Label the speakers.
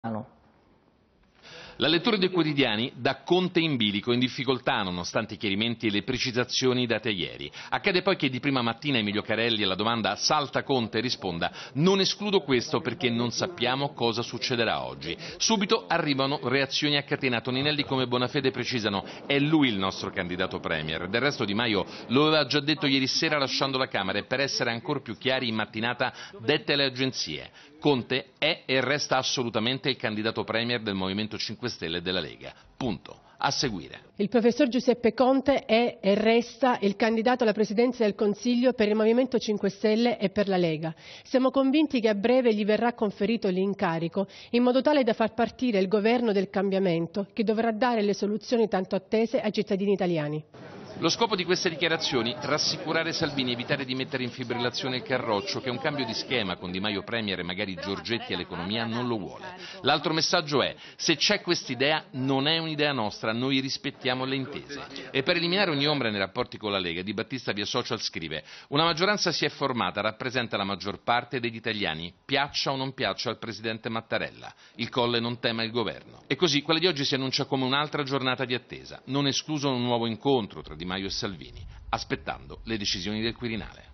Speaker 1: La lettura dei quotidiani dà Conte in bilico, in difficoltà nonostante i chiarimenti e le precisazioni date ieri. Accade poi che di prima mattina Emilio Carelli alla domanda "salta Conte?" risponda "non escludo questo perché non sappiamo cosa succederà oggi". Subito arrivano reazioni a catena. Toninelli come Bonafede precisano "è lui il nostro candidato premier". Del resto Di Maio lo aveva già detto ieri sera lasciando la Camera e per essere ancora più chiari in mattinata dette alle agenzie. Conte è e resta assolutamente il candidato premier del Movimento 5 Stelle e della Lega. Punto. A seguire.
Speaker 2: Il professor Giuseppe Conte è e resta il candidato alla presidenza del Consiglio per il Movimento 5 Stelle e per la Lega. Siamo convinti che a breve gli verrà conferito l'incarico in modo tale da far partire il governo del cambiamento che dovrà dare le soluzioni tanto attese ai cittadini italiani.
Speaker 1: Lo scopo di queste dichiarazioni? Rassicurare Salvini, evitare di mettere in fibrillazione il Carroccio, che un cambio di schema con Di Maio premier e magari Giorgetti all'economia non lo vuole. L'altro messaggio è: se c'è quest'idea non è un'idea nostra, noi rispettiamo le intese. E per eliminare ogni ombra nei rapporti con la Lega, Di Battista via social scrive: una maggioranza si è formata, rappresenta la maggior parte degli italiani, piaccia o non piaccia al presidente Mattarella. Il Colle non tema il governo. E così quella di oggi si annuncia come un'altra giornata di attesa, non escluso un nuovo incontro tra Di Maio e Salvini, aspettando le decisioni del Quirinale.